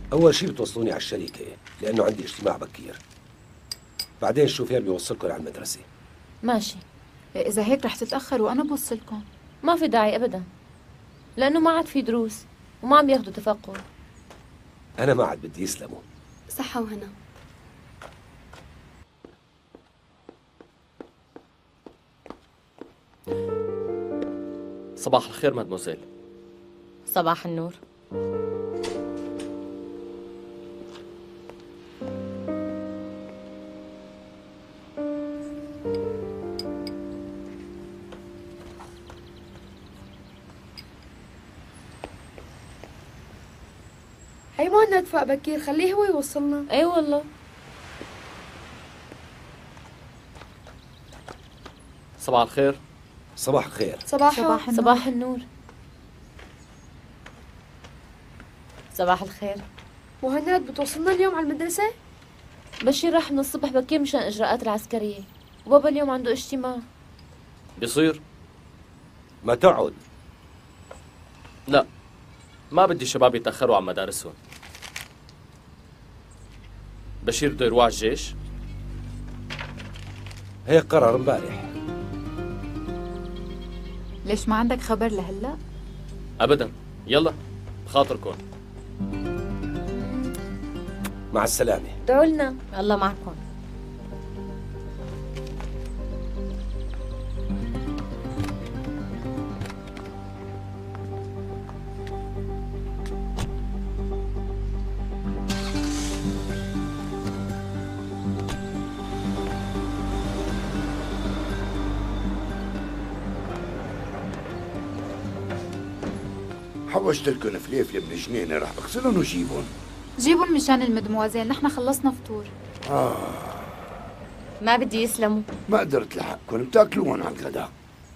أول شيء بتوصلوني على الشركة لأنه عندي اجتماع بكير. بعدين الشوفير بيوصلكم على المدرسة. ماشي. إذا هيك رح تتأخر وأنا بوصلكم. ما في داعي أبدا، لأنه ما عاد في دروس وما عم ياخدوا تفقد. أنا ما عاد بدي يسلموا. صحة وهنا. صباح الخير مادموزيل. صباح النور. هي ما ندفع بكير، خليه هو يوصلنا. أي والله. صباح الخير. صباح الخير. صباح النور. صباح النور. صباح الخير. مهند بتوصلنا اليوم على المدرسة؟ بشير راح من الصبح بكير مشان الإجراءات العسكرية، وبابا اليوم عنده اجتماع. بيصير؟ ما تقعد. لا، ما بدي الشباب يتأخروا عن مدارسهم. بشير بده يروح على الجيش؟ هيك قرر امبارح. ليش ما عندك خبر لهلا؟ أبدا. يلا بخاطركم. مع السلامة. ادعوا لنا. الله معكم. حوشت لكم فليفله من جنينه، رح بغسلهم وجيبهم. جيبهم مشان المدموازيل، نحن خلصنا فطور. ما بدي يسلموا. ما قدرت لحقكم، بتاكلوهم على الغداء.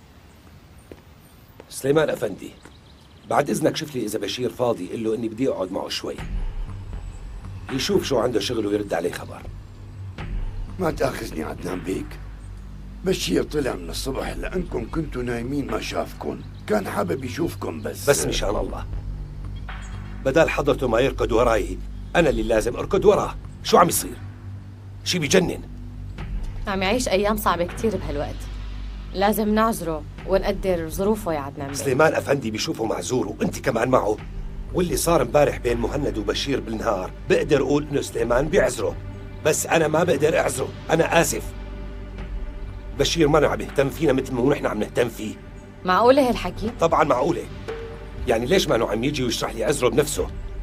سليمان أفندي، بعد إذنك شوف لي إذا بشير فاضي، قل له إني بدي أقعد معه شوي يشوف شو عنده شغل ويرد عليه خبر. ما تاخذني عدنان بيك، بشير طلع من الصبح لأنكم كنتوا نايمين ما شافكم، كان حابب يشوفكم بس مشان الله، بدال حضرته ما يركض وراي، أنا اللي لازم أركض وراه. شو عم يصير؟ شي بجنن. عم يعيش أيام صعبة كتير بهالوقت، لازم نعذره ونقدر ظروفه يا عدنان بيه. سليمان أفندي بيشوفه معذور وأنت كمان معه، واللي صار امبارح بين مهند وبشير بالنهار بقدر أقول إنه سليمان بيعذره، بس أنا ما بقدر أعذره. أنا آسف. بشير ما عم يهتم فينا مثل ما نحن عم نهتم فيه. معقولة هالحكي؟ طبعا معقولة. يعني ليش ما عم يجي ويشرح لي عذره بنفسه؟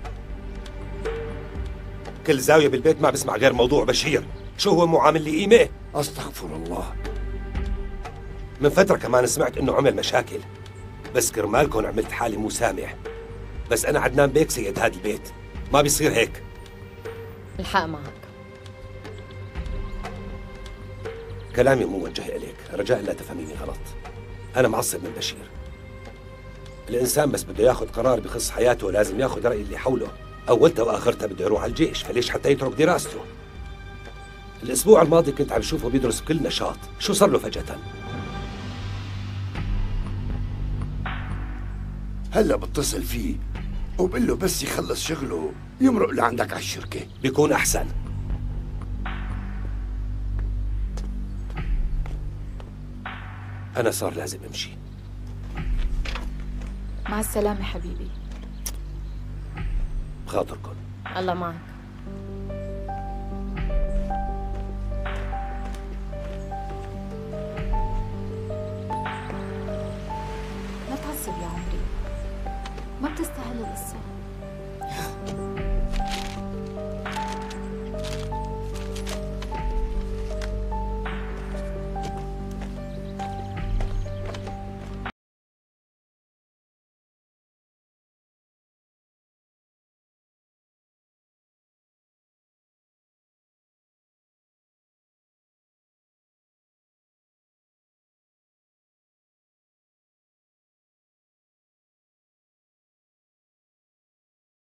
كل زاوية بالبيت ما بسمع غير موضوع بشير. شو هو مو عامل لي قيمة؟ أستغفر الله. من فترة كمان سمعت إنه عمل مشاكل، بس كرمالكم عملت حالي مو سامع. بس أنا عدنان بيك سيد هذا البيت، ما بيصير هيك. الحق معك. كلامي مو موجه إليك، رجاء لا تفهميني غلط. أنا معصب من بشير. الإنسان بس بده ياخذ قرار بخص حياته لازم ياخذ رأي اللي حوله. أولتها وآخرتها بده يروح على الجيش، فليش حتى يترك دراسته؟ الأسبوع الماضي كنت عم شوفه بيدرس بكل نشاط، شو صار له فجأة؟ هلا بتصل فيه وبقول له بس يخلص شغله يمرق لعندك على الشركة، بيكون أحسن. أنا صار لازم أمشي. مع السلامة حبيبي. بخاطركم. الله معك.